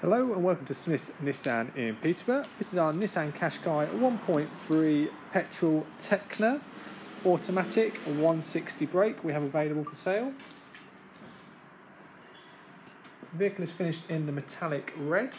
Hello and welcome to Smith's Nissan in Peterborough. This is our Nissan Qashqai 1.3 petrol TEKNA automatic 160 brake we have available for sale. The vehicle is finished in the metallic red.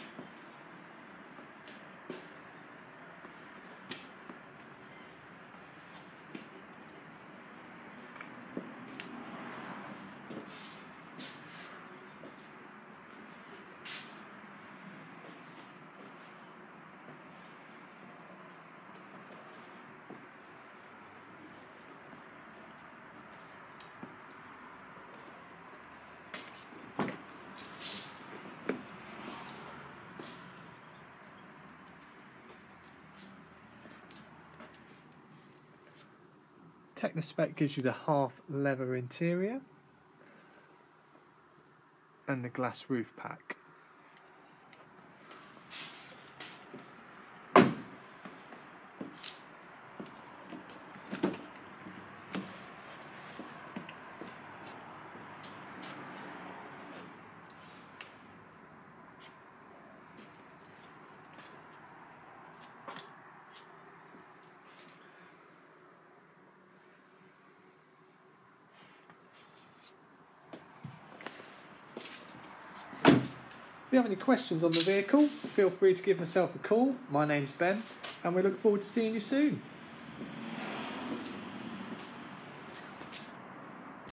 TEKNA spec gives you the half leather interior and the glass roof pack. If you have any questions on the vehicle, feel free to give myself a call. My name's Ben and we look forward to seeing you soon.